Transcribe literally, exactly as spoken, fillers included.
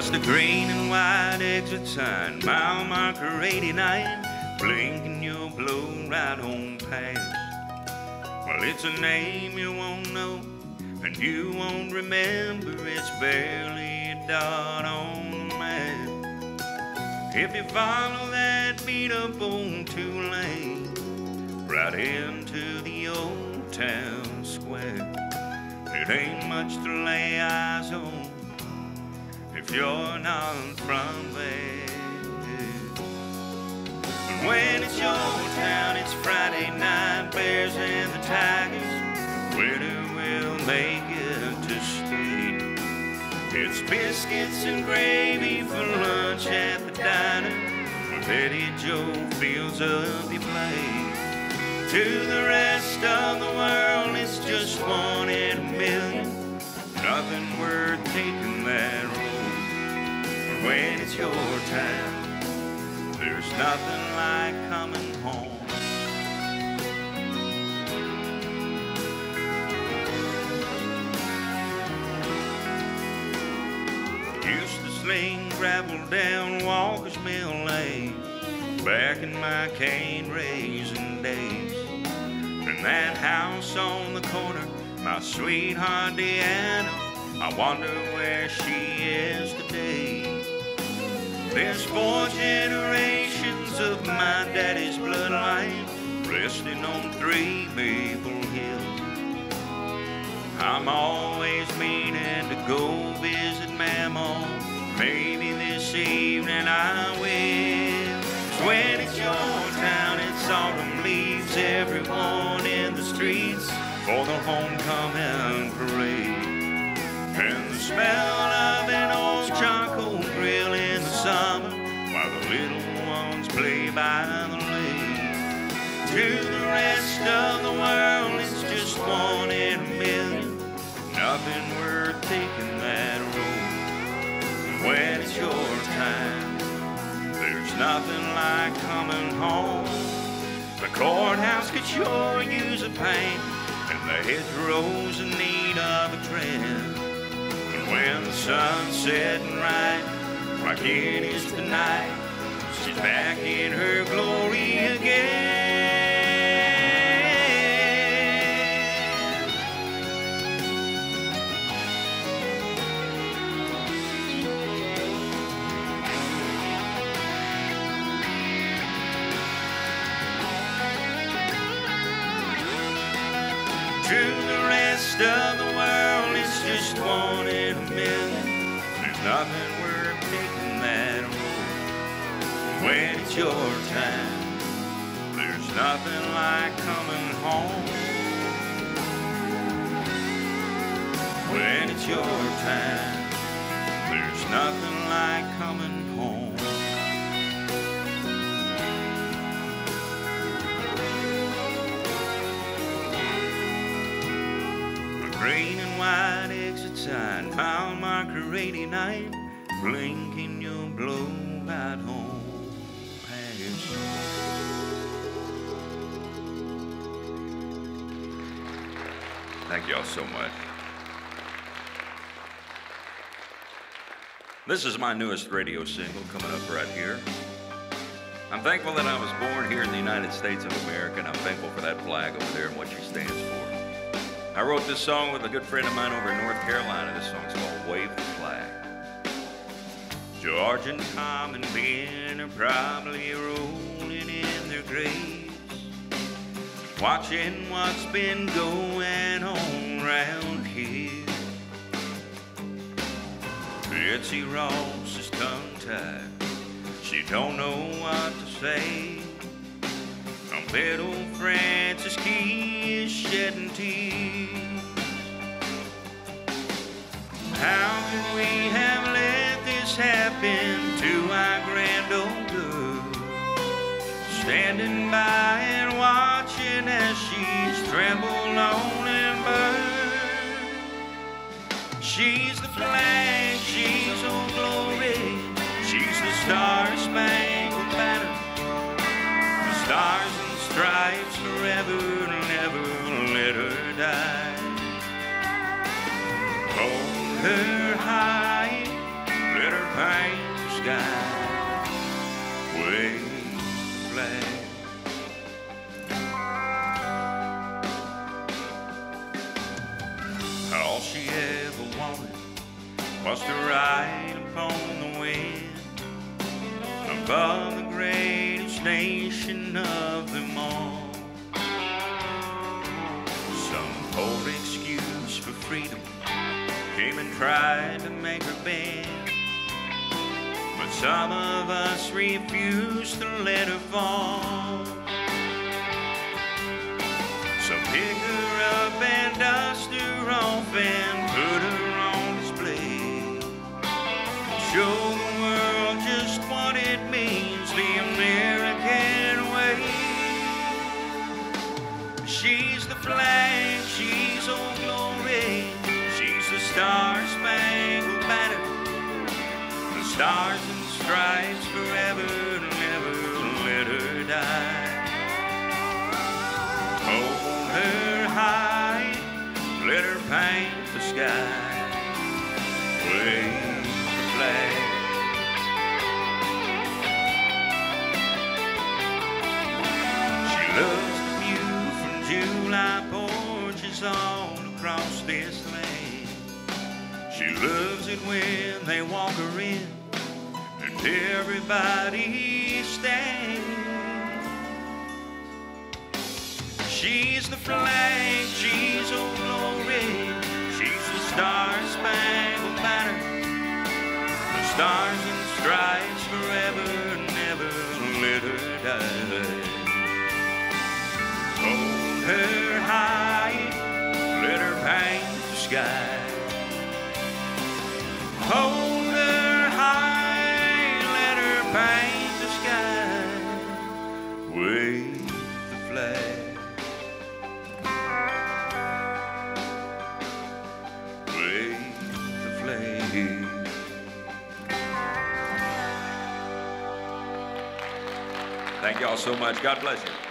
Just a green and white exit sign, mile marker eighty-nine, blinking you'll blow right on past. Well, it's a name you won't know, and you won't remember, it's barely a dot on the map. If you follow that beat-up old two-lane right into the old town square, it ain't much to lay eyes on if you're not from there. And when it's your town, it's Friday night, bears and the tigers, winter will make it to stay. It's biscuits and gravy for lunch at the diner, where Betty Joe fills up your plate. To the rest of the world, it's just one in a million, nothing worth taking that road. When it's your time, there's nothing like coming home. Used to sling gravel down Walker's Mill Lane back in my cane raising days. And that house on the corner, my sweetheart Deanna, I wonder where she is today. There's four generations of my daddy's bloodline resting on three Maple Hills. I'm always meaning to go visit Mama, maybe this evening I will. 'Cause when it's your town, it's autumn leaves, everyone in the streets for the homecoming parade. And the smell of an old charcoal grill in the summer while the little ones play by the lake. To the rest of the world, it's just one in a million, nothing worth taking that road. And when it's your time, there's nothing like coming home. The courthouse could sure use a paint, and the hedgerows in need of a trim. When the sun's setting right, like it is tonight, she's back in her glory again. To the rest of the world, it's just one in a million, there's nothing worth taking that road. When it's your time, there's nothing like coming home. When it's your time, there's nothing like coming home. Green and white exit sign, mile marker eighty-nine, blinking you'll blow right home past. Thank y'all so much. This is my newest radio single coming up right here. I'm thankful that I was born here in the United States of America, and I'm thankful for that flag over there and what she stands for. I wrote this song with a good friend of mine over in North Carolina. This song's called Wave the Flag. George and Tom and Ben are probably rolling in their graves, watching what's been going on round here. Betsy Ross is tongue-tied, she don't know what to say. I bet old Francis Key is shedding tears. How could we have let this happen to our grand old girl? Standing by and watching as she's trembled on and burned. She's the flag, she's Old Glory, she's the Star-Spangled Banner. The stars and stripes forever, never let her die. Hold her high, let her paint the sky, wave the flag. All she ever wanted was to ride upon the wind above the greatest nation of them all. Some poor excuse for freedom came and tried to make her bend, but some of us refused to let her fall. So pick her up and dust her off and put her on display. Show the world just what it means, the American way. She's the flag, she's Old Glory, she's the Star-Spangled Banner, the stars and stripes forever, never let her die. Hold her high, let her paint the sky, wave the flag. She loves the view from July porches all across this land. She loves it when they walk her in and everybody stands. She's the flag, she's Old Glory, she's the Star-Spangled Banner, the stars and stripes forever, never let her die. Hold her high, let her paint the sky. Hold her high, let her paint the sky. Wave the flag. Thank you all so much. God bless you.